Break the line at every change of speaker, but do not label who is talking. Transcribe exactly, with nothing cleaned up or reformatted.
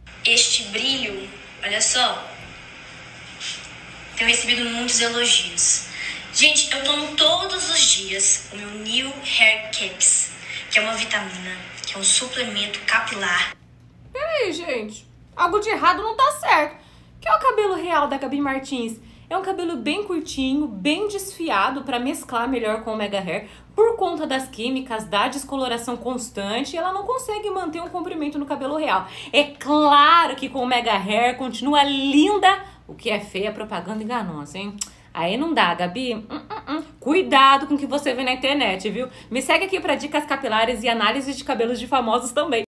Este brilho, olha só, tenho recebido muitos elogios. Gente, eu tomo todos os dias o meu New Hair Cakes, que é uma vitamina, que é um suplemento capilar.
Peraí, gente, algo de errado não tá certo. Que é o cabelo real da Gabi Martins? É um cabelo bem curtinho, bem desfiado para mesclar melhor com o Mega Hair. Por conta das químicas, da descoloração constante, ela não consegue manter um comprimento no cabelo real. É claro que com o Mega Hair continua linda, o que é feia, propaganda enganosa, hein? Aí não dá, Gabi. Hum, hum, hum. Cuidado com o que você vê na internet, viu? Me segue aqui para dicas capilares e análise de cabelos de famosos também.